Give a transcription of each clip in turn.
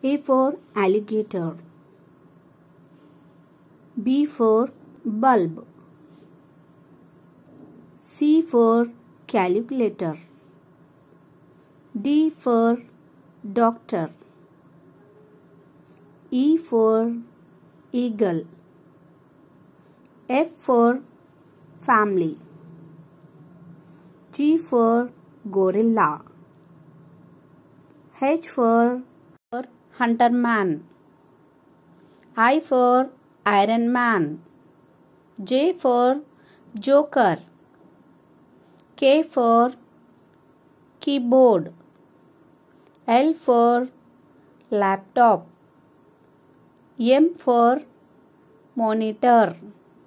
A for alligator. B for bulb. C for calculator. D for doctor. E for eagle. F for family. G for gorilla. H for hunter man. I for Iron Man. J for joker. K for keyboard. L for laptop. M for monitor.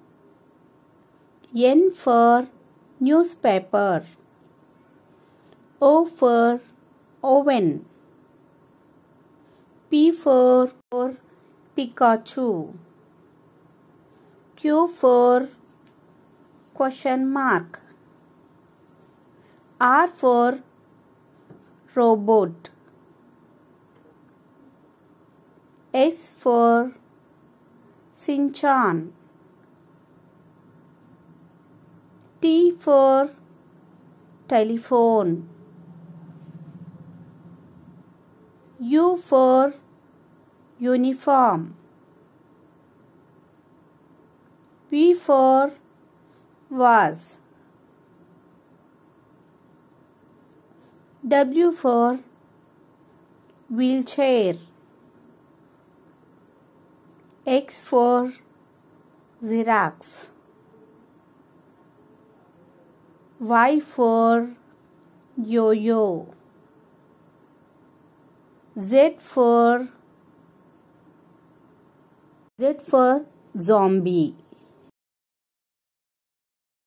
N for newspaper. O for oven. P for Pikachu. Q for question mark. R for robot. S for Shinchan. T for telephone. U for uniform. V for vase. W for wheelchair. X for Xerox. Y for yo-yo. Z for zombie.